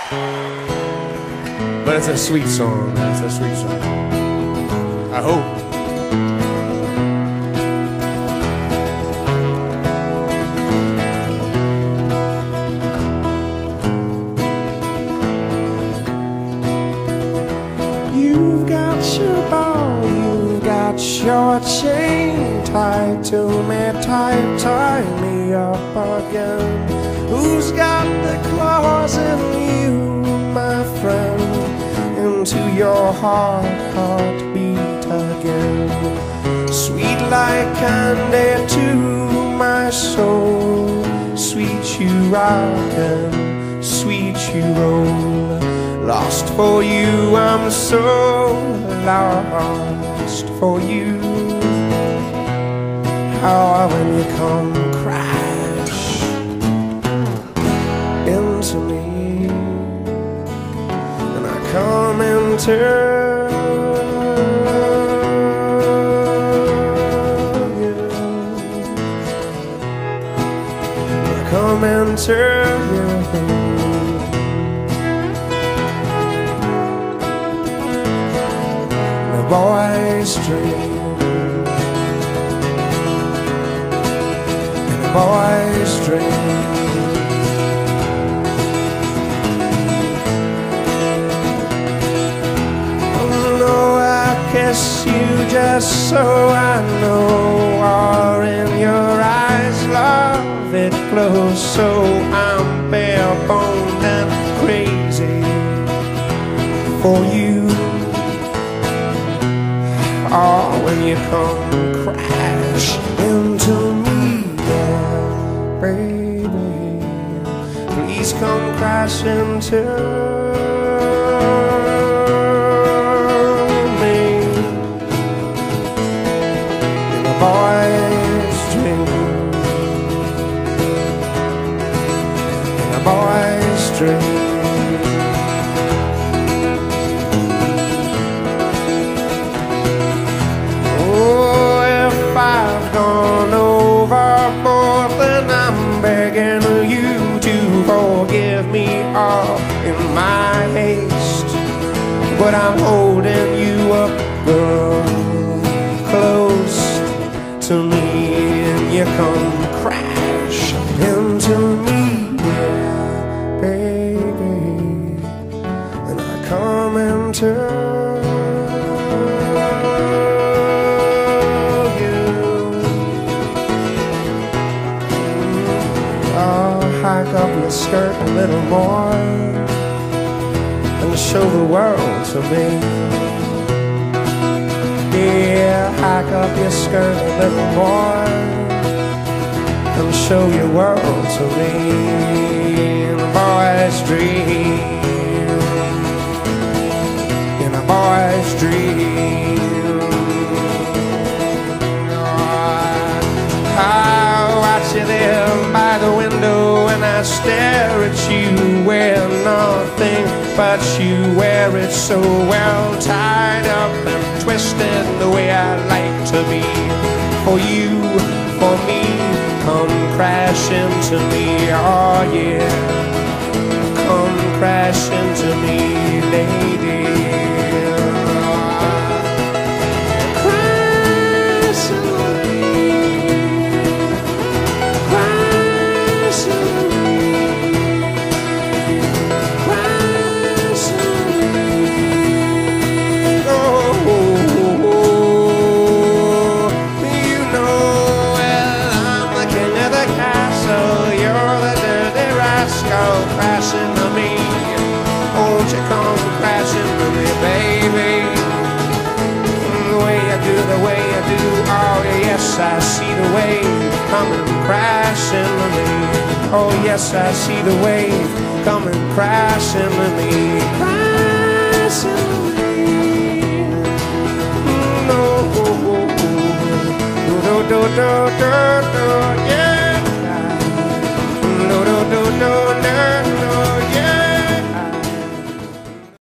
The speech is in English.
But it's a sweet song, it's a sweet song. I hope. You've got your ball, you've got your chain tied to me, tie me up again. Who's got the claws in you, my friend? Into your heartbeat again. Sweet like candy to my soul. Sweet you rock and sweet you roll. Lost for you, I'm so lost for you. How when you come crash into me, and I come into you, I come into you. Boy's dream, in a boy's dream. Oh no, I kiss you just so I know. Or in your eyes, love, it glows so I'm bare-boned and crazy for you. Oh, when you come crash into me, yeah, baby, please come crash into me. In a boy's dream, in a boy's dream. Gone overboard, then I'm begging you to forgive me all in my haste. But I'm holding you up, girl, close to me, and you come crash into me, yeah, baby, and I come into hike up your skirt a little more and show the world to me. Yeah, hike up your skirt a little more and show your world to me. In a boy's dream, in a boy's dream. I watch you there by the window and I stare at you. Wear nothing but you wear it so well, tied up and twisted the way I like to be. For you, for me, come crash into me, oh yeah. Come crash into me, lady. Crashing to me, won't you come crashing to me, baby? The way I do, the way I do, oh yes, I see the wave coming crashing to me. Oh yes, I see the wave coming crashing to me, crashing to me. No, do do do do do, yeah. No, no, no, no, no.